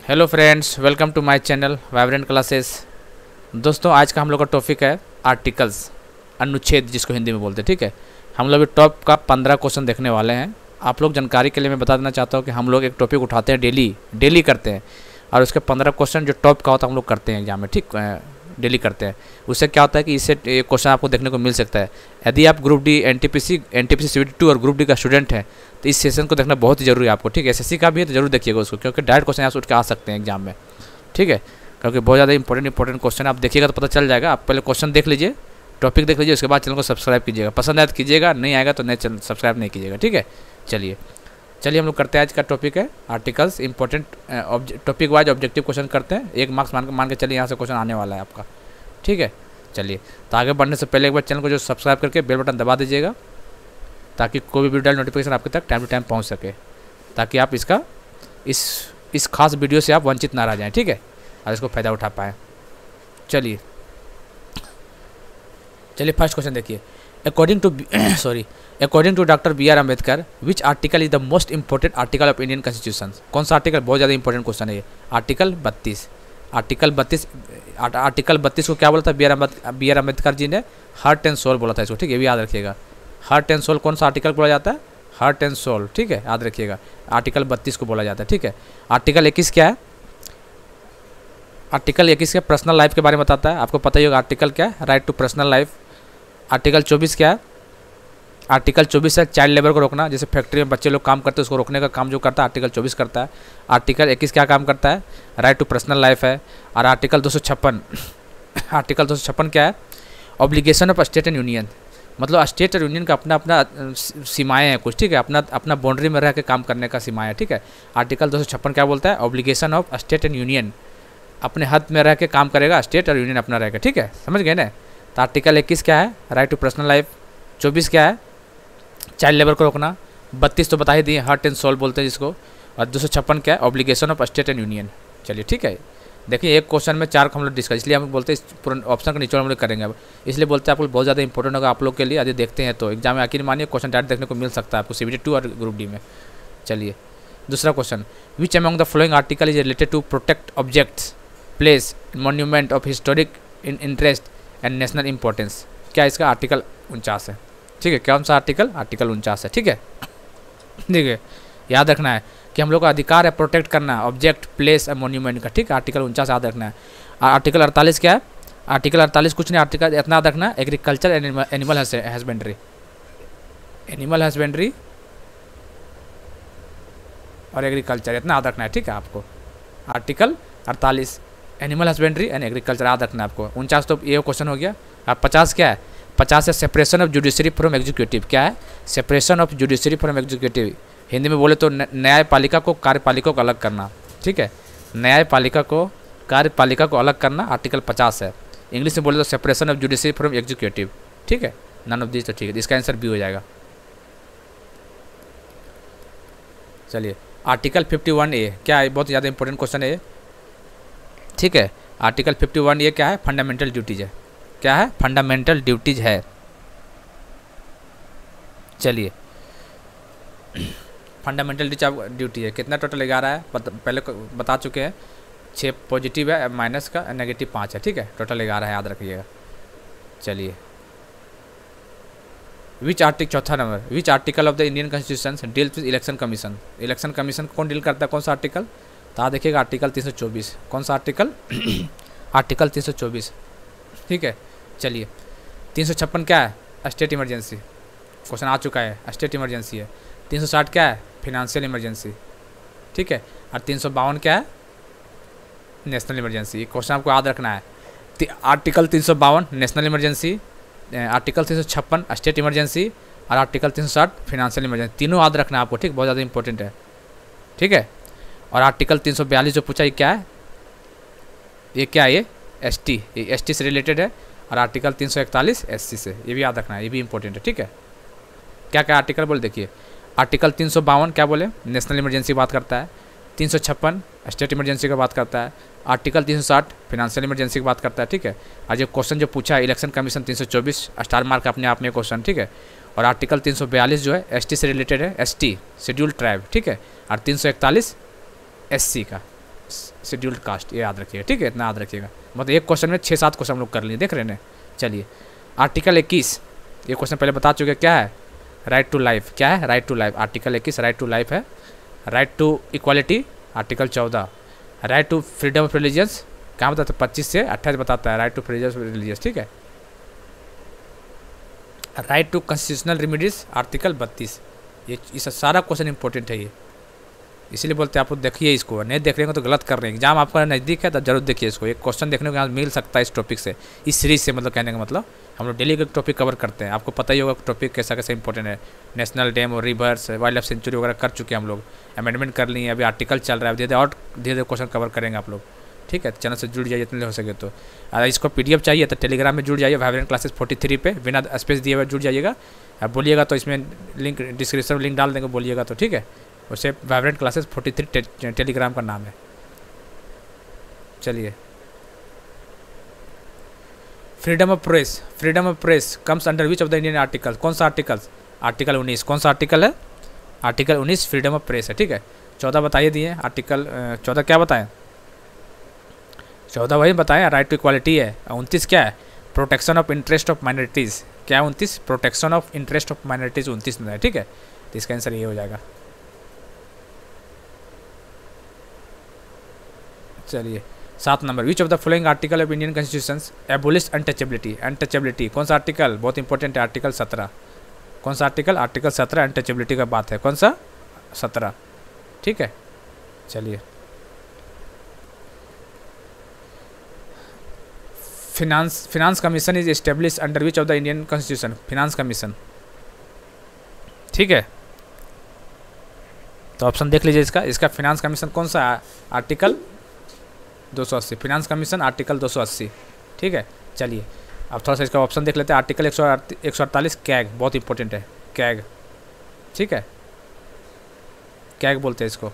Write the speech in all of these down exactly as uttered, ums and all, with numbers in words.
Hello friends, welcome to my channel vibrant classes. दोस्तों, आज का हम लोग का टॉपिक है आर्टिकल्स, अनुच्छेद जिसको हिंदी में बोलते हैं। ठीक है, हम लोग टॉप का पंद्रह क्वेश्चन देखने वाले हैं। आप लोग जानकारी के लिए मैं बता देना चाहता हूँ कि हम लोग एक टॉपिक उठाते हैं, डेली डेली करते हैं, और उसके पंद्रह क्वेश्चन जो टॉप का होता है हम लोग करते हैं एग्जाम में। ठीक, डेली करते हैं। उससे क्या होता है कि इससे क्वेश्चन आपको देखने को मिल सकता है। यदि आप group D, N T P C, N T P C C B T two और ग्रुप डी का स्टूडेंट है तो इस सेशन को देखना बहुत ही जरूरी है आपको। ठीक है, एस एस सी का भी है तो जरूर देखिएगा उसको, क्योंकि डायरेक्ट क्वेश्चन यहाँ से उठ के आ सकते हैं एग्जाम में। ठीक है, क्योंकि बहुत ज़्यादा इंपॉर्टेंट इंपॉर्टेंट क्वेश्चन आप देखिएगा तो पता चल जाएगा। आप पहले क्वेश्चन देख लीजिए, टॉपिक देख लीजिए, उसके बाद चैनल को सब्सक्राइब कीजिएगा। पसंद आया तो कीजिएगा, नहीं आएगा तो नहीं चैनल सब्सक्राइब नहीं कीजिएगा। ठीक है, चलिए चलिए हम लोग करते हैं। आज का टॉपिक है articles, important topic wise objective question करते हैं। एक मार्क्स मान मान के चलिए, यहाँ से क्वेश्चन आने वाला है आपका। ठीक है, चलिए तो आगे बढ़ने से पहले एक बार चैनल को जो सब्सक्राइब करके बेल बटन दबा दीजिएगा, ताकि कोई भी वीडियो नोटिफिकेशन आपके तक टाइम टू टाइम पहुंच सके, ताकि आप इसका इस इस खास वीडियो से आप वंचित ना रह जाएं। ठीक है, और इसको फ़ायदा उठा पाएँ। चलिए चलिए फर्स्ट क्वेश्चन देखिए। According to sorry according to doctor B R Ambedkar, which article is the most important article of Indian constitution? कौन सा आर्टिकल बहुत ज़्यादा इंपॉर्टेंट क्वेश्चन है ये? आर्टिकल बत्तीस। आर्टिकल बत्तीस आर्टिकल बत्तीस को क्या बोला था B R B R Ambedkar ji ने? हार्ट एंड सोल बोला था इसको। ठीक है, ये भी याद रखिएगा। हार्ट एंड सोल कौन सा आर्टिकल बोला जाता है? Heart and soul. ठीक है, याद रखिएगा, आर्टिकल बत्तीस को बोला जाता है। ठीक है, आर्टिकल इक्कीस क्या है? आर्टिकल इक्कीस के पर्सनल लाइफ के बारे में बताता है, आपको पता ही होगा। आर्टिकल क्या है? Right to personal life. Article चौबीस क्या है? आर्टिकल चौबीस है चाइल्ड लेबर को रोकना, जैसे फैक्ट्री में बच्चे लोग काम करते हैं उसको रोकने का काम जो करता है आर्टिकल चौबीस करता है। आर्टिकल इक्कीस क्या काम करता है? राइट टू पर्सनल लाइफ है। और आर्टिकल दो सौ छप्पन आर्टिकल दो सौ छप्पन क्या है? Obligation of state and union, मतलब स्टेट और यूनियन का अपना अपना सीमाएँ हैं कुछ। ठीक है, अपना अपना बाउंड्री में रह के काम करने का सीमाएँ है। ठीक है, आर्टिकल दो सौ छप्पन क्या बोलता है? Obligation of state and union, अपने हद में रह के काम करेगा स्टेट और यूनियन अपना रहेगा। ठीक है, समझ गए ना? तो आर्टिकल इक्कीस क्या है? Right to personal life. चौबीस क्या है? चाइल्ड लेबर को रोकना। बत्तीस तो बता ही दिए, हार्ट एंड सोल बोलते हैं जिसको। और दो सौ छप्पन क्या है? Obligation of state and union. चलिए ठीक है, देखिए एक क्वेश्चन में चार को हम लोग डिस्कस, इसलिए हम बोलते हैं पूरा ऑप्शन का निचोड़ हम लोग करेंगे अब, इसलिए बोलते हैं आपको बहुत ज़्यादा इंपॉर्टेंट होगा आप लोग के लिए। यदि देखते हैं तो एग्जाम में आखिर मानिए क्वेश्चन डायरेक्ट देखने को मिल सकता है आपको सी बी टी टू और ग्रुप डी में। चलिए दूसरा question, which among the following article is related to protect objects, place, monument of historic in interest and national importance? क्या इसका? आर्टिकल उनचास है। ठीक है, कौन सा आर्टिकल? आर्टिकल उनचास है। ठीक है, देखिए याद रखना है कि हम लोग का अधिकार है प्रोटेक्ट करना ऑब्जेक्ट, प्लेस और मॉन्यूमेंट का। ठीक है, आर्टिकल उनचास याद रखना है। आर्टिकल अड़तालीस क्या है? आर्टिकल अड़तालीस कुछ नहीं, आर्टिकल इतना याद रखना है, agriculture and animal husbandry, animal husbandry और एग्रीकल्चर, इतना याद रखना है। ठीक है, आपको आर्टिकल अड़तालीस एनिमल हस्बेंड्री एंड एग्रीकल्चर याद रखना है आपको। उनचास तो ये क्वेश्चन हो गया। अब पचास क्या है? पचास है separation of judiciary from executive. क्या है? Separation of judiciary from executive, Hindi में बोले तो न्यायपालिका को कार्यपालिका को अलग करना। ठीक है, न्यायपालिका को कार्यपालिका को अलग करना आर्टिकल पचास है। इंग्लिश में बोले तो separation of judiciary from executive. ठीक है, नन ऑफ दिस तो ठीक है, इसका आंसर बी हो जाएगा। चलिए आर्टिकल फिफ्टी वन ए क्या है? बहुत ज़्यादा इंपॉर्टेंट क्वेश्चन है ये। ठीक है, आर्टिकल फिफ्टी वन ये क्या है? फंडामेंटल ड्यूटीज है। क्या है? फंडामेंटल ड्यूटीज है। चलिए फंडामेंटल ड्यूटी है, कितना टोटल ग्यारह है, पहले बता चुके हैं। छः पॉजिटिव है, माइनस का, नेगेटिव पाँच है। ठीक है, टोटल ग्यारह है, याद रखिएगा। चलिए विच आर्टिकल, चौथा number, which article of the Indian constitution deals with election commission? Election commission कौन डील करता है? कौन सा आर्टिकल? तो आप देखिएगा आर्टिकल तीन सौ चौबीस। कौन सा आर्टिकल? आर्टिकल तीन सौ चौबीस। ठीक है, चलिए तीन सौ छप्पन क्या है? स्टेट इमरजेंसी, क्वेश्चन आ चुका है, स्टेट इमरजेंसी है। तीन सौ साठ क्या है? Financial emergency. ठीक है, और तीन सौ बावन क्या है? National emergency. ये क्वेश्चन आपको याद रखना है। आर्टिकल तीन सौ बावन नेशनल इमरजेंसी, आर्टिकल तीन सौ छप्पन स्टेट इमरजेंसी और आर्टिकल तीन सौ साठ फिनेंशियल इमरजेंसी, तीनों याद रखना है आपको। ठीक, बहुत ज़्यादा इंपॉर्टेंट है। ठीक है, और आर्टिकल तीन सौ बयालीस जो पूछा ये क्या है? ये क्या है? ये एस टी, ये एस टी से रिलेटेड है। और आर्टिकल तीन सौ इकतालीस एस सी से, ये भी याद रखना है, ये भी इंपॉर्टेंट है। ठीक है, क्या क्या आर्टिकल बोले देखिए। आर्टिकल तीन सौ बावन क्या बोले? नेशनल इमरजेंसी बात करता है। तीन सौ छप्पन स्टेट इमरजेंसी की बात करता है। आर्टिकल तीन सौ साठ फिनेंशियल इमरजेंसी की बात करता है। ठीक है, और जो क्वेश्चन जो पूछा है इलेक्शन कमीशन तीन सौ चौबीस स्टार मार्क अपने आप में क्वेश्चन। ठीक है, और आर्टिकल तीन सौ बयालीस जो है एस टी से रिलेटेड है, एस टी शेड्यूल्ड ट्राइब। ठीक है, और तीन सौ इकतालीस एस सी का। शेड्यूल्ड कास्ट, ये याद रखिएगा, ठीक है, इतना याद रखिएगा। मतलब एक क्वेश्चन में छः सात क्वेश्चन हम लोग कर लिए, देख रहे हैं। चलिए आर्टिकल इक्कीस, ये क्वेश्चन पहले बता चुके, क्या है, राइट टू लाइफ, क्या है, राइट टू लाइफ, आर्टिकल इक्कीस राइट टू लाइफ है। राइट टू इक्वालिटी आर्टिकल चौदह, right to freedom of religions कहाँ बताता है, पच्चीस से अट्ठाईस बताता है, right to freedom of religions, ठीक है। Right to constitutional remedies article बत्तीस, ये इस सारा क्वेश्चन इंपॉर्टेंट है ये, इसीलिए बोलते हैं आप लोग देखिए इसको, नहीं देख रहे हैं तो गलत कर रहे हैं। एग्जाम आपका नज़दीक है तो जरूर देखिए इसको, एक क्वेश्चन देखने को यहाँ मिल सकता है इस टॉपिक से, इस सीरीज से, मतलब कहने का मतलब हम लोग डेली का टॉपिक कवर करते हैं, आपको पता ही होगा टॉपिक कैसा कैसा इंपॉर्टेंट है। नेशनल डैम और रिवर्स, वाइल्ड लाइफ सेंचुरी वगैरह कर चुके हैं हम लोग, अमेंडमेंट कर लिए, अभी आर्टिकल चल रहा है, धीरे धीरे और धीरे धीरे क्वेश्चन कवर करेंगे आप लोग, ठीक है। चैनल से जुड़ जाइए जितने हो सके तो। अगर इसको पीडीएफ चाहिए तो टेलीग्राम में जुड़ जाइए, वाइब्रेंट क्लासेस फोर्टी थ्री पे बिना स्पेस दिए हुए जुड़ जाइएगा। आप बोलिएगा तो इसमें लिंक डिस्क्रिप्शन में लिंक डाल देंगे, बोलिएगा तो, ठीक है। उसे वाइब्रेंट क्लासेस फोर्टी थ्री टे, टेलीग्राम का नाम है। चलिए freedom of press, freedom of press comes under which of the Indian article, कौन सा आर्टिकल, आर्टिकल उन्नीस, कौन सा आर्टिकल है, आर्टिकल उन्नीस फ्रीडम ऑफ प्रेस है, ठीक है। चौदह बताइए दिए, आर्टिकल चौदह क्या बताएं, चौदह वही बताएं, राइट टू इक्वालिटी है। उनतीस क्या है, protection of interest of minorities, क्या है उनतीस, protection of interest of minorities उनतीस में है, ठीक है। तो इसका आंसर ये हो जाएगा। चलिए सात number, which of the following article of Indian constitution abolish untouchability, untouchability कौन सा आर्टिकल, बहुत इंपॉर्टेंट है, आर्टिकल सत्रह, कौन सा आर्टिकल, आर्टिकल सत्रह अनटचेबिलिटी का बात है, कौन सा, सत्रह, ठीक है। चलिए finance, finance commission is establish under which of the Indian constitution, finance commission, ठीक है। तो ऑप्शन देख लीजिए इसका, इसका फिनांस कमीशन कौन सा है, आर्टिकल दो सौ अस्सी, फिनांस कमीशन आर्टिकल दो सौ अस्सी, ठीक है। चलिए अब थोड़ा सा इसका ऑप्शन देख लेते हैं, आर्टिकल एक सौ एक सौ अड़तालीस कैग, बहुत इंपॉर्टेंट है, कैग, ठीक है, कैग बोलते हैं इसको।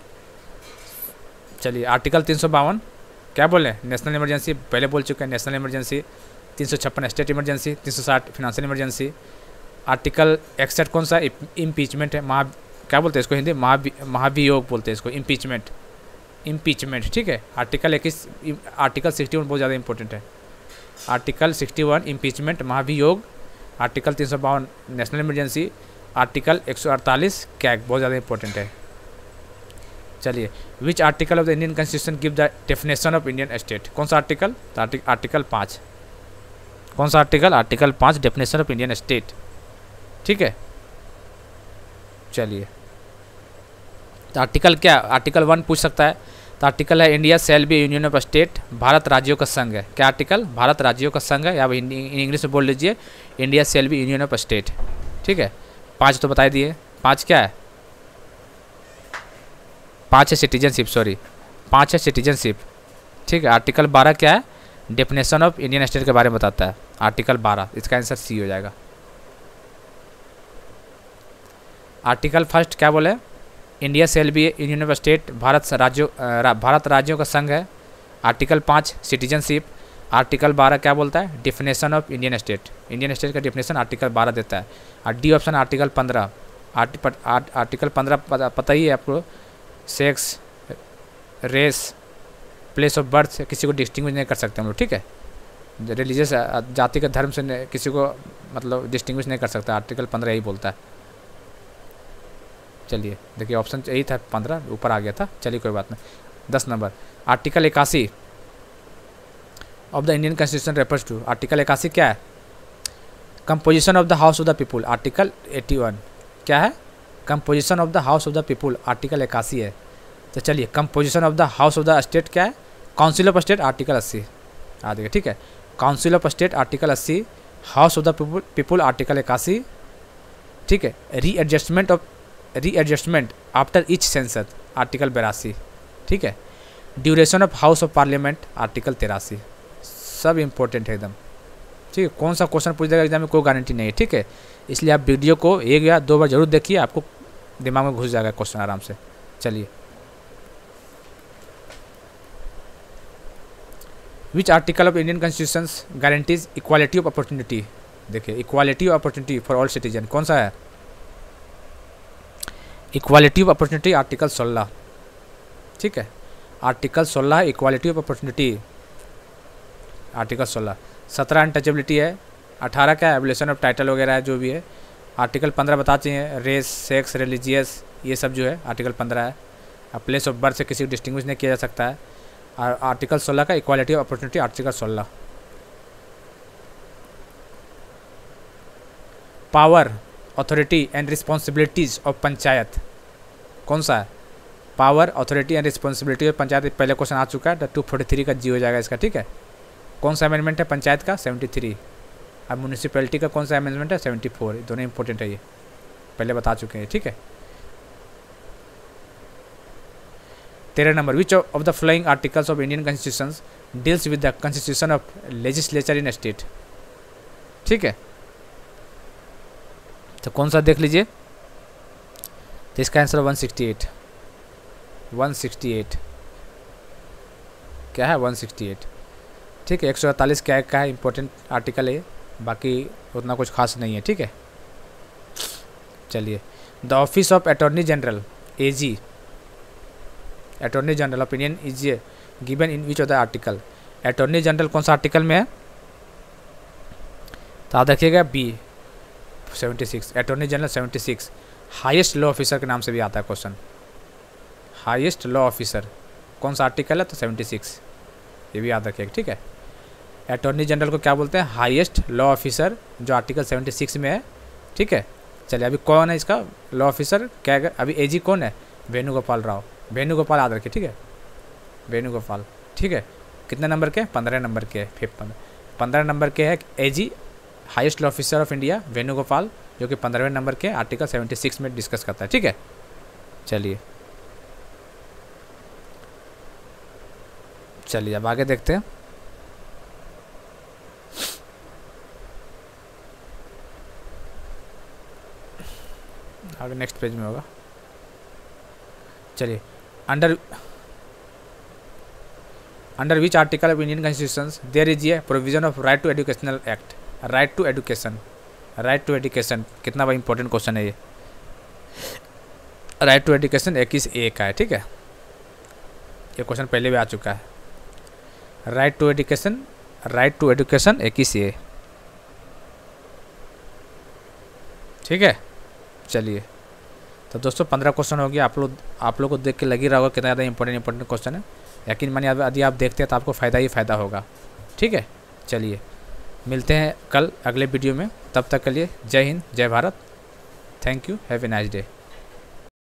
चलिए आर्टिकल तीन सौ बावन क्या बोले, नेशनल इमरजेंसी, पहले बोल चुके हैं नेशनल इमरजेंसी। तीन सौ छप्पन स्टेट इमरजेंसी, तीन सौ साठ फिनेंशियल इमरजेंसी। आर्टिकल इकसठ कौन सा, इम्पीचमेंट है, महा क्या बोलते हैं इसको हिंदी, महाभि महाभियोग बोलते हैं इसको, इम्पीचमेंट, इम्पीचमेंट, ठीक है। आर्टिकल इक्कीस, आर्टिकल सिक्सटी वन बहुत ज़्यादा इंपॉर्टेंट है, आर्टिकल सिक्सटी वन इम्पीचमेंट महाभियोग, आर्टिकल तीन सौ बावन नेशनल इमरजेंसी, आर्टिकल एक सौ अड़तालीस कैग, बहुत ज़्यादा इंपॉर्टेंट है। चलिए which article of the Indian constitution give the definition of Indian state, कौन सा आर्टिकल, आर्टिकल पाँच, कौन सा आर्टिकल, आर्टिकल पाँच डेफिनेशन ऑफ इंडियन स्टेट, ठीक है। चलिए तो आर्टिकल क्या, आर्टिकल वन पूछ सकता है, तो आर्टिकल है India shall be union of state, Bharat राज्यों का संघ है, क्या आर्टिकल, भारत राज्यों का संघ है, या इंग्लिश में बोल लीजिए India shall be union of state, ठीक है। पाँच तो बता दिए, पाँच क्या है, पाँच है सिटीजनशिप, सॉरी पाँच है सिटीजनशिप, ठीक है। आर्टिकल बारह क्या है, डेफिनेशन ऑफ इंडियन स्टेट के बारे में बताता है, आर्टिकल बारह, इसका आंसर सी हो जाएगा। आर्टिकल फर्स्ट क्या बोले, India shall be union of state, Bharat राज्यों रा, भारत राज्यों का संघ है। आर्टिकल पाँच सिटीजनशिप, आर्टिकल बारह क्या बोलता है, definition of Indian state, Indian state का डेफिनेशन आर्टिकल बारह देता है। और डी ऑप्शन आर्टिकल पंद्रह, आर्टिकल पंद्रह पता ही है आपको, sex, race, place of birth, किसी को डिस्टिंग्विश नहीं कर सकते हम लोग, ठीक है। रिलीजियस जाति के धर्म से किसी को मतलब डिस्टिंग्विश नहीं कर सकता, आर्टिकल पंद्रह यही बोलता है। चलिए देखिए ऑप्शन यही था, पंद्रह ऊपर आ गया था, चलिए कोई बात नहीं। दस नंबर, आर्टिकल इक्यासी of the Indian constitution refers to, article इक्यासी क्या है, composition of the house of the people, article eighty one क्या है, composition of the house of the people, article इक्यासी है। तो चलिए composition of the house of the state क्या है, काउंसिल ऑफ स्टेट, आर्टिकल अस्सी आ देखिए, ठीक है। काउंसिल ऑफ स्टेट आर्टिकल अस्सी, house of the people people article इक्यासी, ठीक है। Readjustment of readjustment after each census, article बेरासी, ठीक है। Duration of house of parliament, article तिरासी, सब इंपॉर्टेंट है एकदम, ठीक है। कौन सा क्वेश्चन पूछ देगा एग्जाम में कोई गारंटी नहीं है, ठीक है। इसलिए आप वीडियो को एक या दो बार जरूर देखिए, आपको दिमाग में घुस जाएगा क्वेश्चन आराम से। चलिए which article of Indian constitution guarantees equality of opportunity, देखिए equality of opportunity for all citizen, कौन सा है, इक्वालिटी ऑफ अपॉर्चुनिटी, आर्टिकल सोलह, ठीक है। आर्टिकल सोलह इक्वालिटी ऑफ अपॉर्चुनिटी, आर्टिकल सोलह। सत्रह अनटचेबिलिटी है। अठारह क्या है, एबोलिशन ऑफ टाइटल वगैरह है जो भी है। आर्टिकल पंद्रह बता चाहिए, रेस, सेक्स, रिलीजियस, ये सब जो है आर्टिकल पंद्रह है। अब प्लेस ऑफ बर्थ से किसी को डिस्टिंग्विश नहीं किया जा सकता है। और आर्टिकल सोलह का इक्वालिटी ऑफ अपॉर्चुनिटी, आर्टिकल सोलह। Power, authority and responsibilities of panchayat, कौन सा है? Power, authority and responsibility of panchayat, पहले क्वेश्चन आ चुका है, टू फोर्टी थ्री का जी हो जाएगा इसका, ठीक है। कौन सा अमेंडमेंट है पंचायत का? Seventy three. अब म्यूनिसिपैलिटी का कौन सा अमेंडमेंट है? Seventy four. दोनों इंपॉर्टेंट है, ये पहले बता चुके हैं, ठीक है। तेरह number, which of the following articles of Indian constitution deals with the constitution of legislature in state, ठीक है। तो कौन सा देख लीजिए, तो इसका answer one sixty eight. One sixty eight क्या है? वन सिक्सटी एट, ठीक है। एक सौ अड़तालीस क्या का है, इंपॉर्टेंट आर्टिकल है, बाकी उतना कुछ खास नहीं है, ठीक है। चलिए, the office of attorney general, AG, attorney general of Indian is given in which of the article. Attorney general कौन सा आर्टिकल में है? तो आप देखिएगा B seventy six, attorney general seventy six. Highest law officer के नाम से भी आता है क्वेश्चन, हाईएस्ट लॉ ऑफिसर कौन सा आर्टिकल है? तो सेवेंटी सिक्स, ये भी याद रखिएगा, ठीक है। अटॉर्नी जनरल को क्या बोलते हैं? हाईएस्ट लॉ ऑफिसर, जो आर्टिकल सेवेंटी सिक्स में है, ठीक है। चलिए, अभी कौन है इसका लॉ ऑफिसर? क्या अभी एजी कौन है? वेणुगोपाल राव, वेणुगोपाल याद रखिए, ठीक है, वेणुगोपाल, ठीक है। कितने नंबर के? पंद्रह नंबर के, फिफ्थ पंद्रह नंबर के है AG, highest law officer of India Venugopal, जो कि पंद्रहवें नंबर के आर्टिकल सेवेंटी सिक्स में डिस्कस करता है, ठीक है। चलिए चलिए अब आगे देखते हैं। आगे नेक्स्ट पेज में होगा। चलिए, under under which article of Indian constitution there is a provision of right to educational act, right to education, right to education कितना बड़ा इंपॉर्टेंट क्वेश्चन है ये। राइट टू एजुकेशन इक्कीस ए का है, ठीक है। ये क्वेश्चन पहले भी आ चुका है। Right to education, right to education इक्कीस ए, ठीक है। चलिए, तो दोस्तों पंद्रह क्वेश्चन हो गया। आप लोग आप लोग को देख के लगी रहा होगा कितना ज़्यादा इंपॉर्टेंट इंपॉर्टेंट क्वेश्चन है। यकीन मानिए यदि आप देखते हैं तो आपको फ़ायदा ही फ़ायदा होगा, ठीक है। चलिए, मिलते हैं कल अगले वीडियो में, तब तक के लिए जय हिंद, जय Bharat, thank you, have a nice day.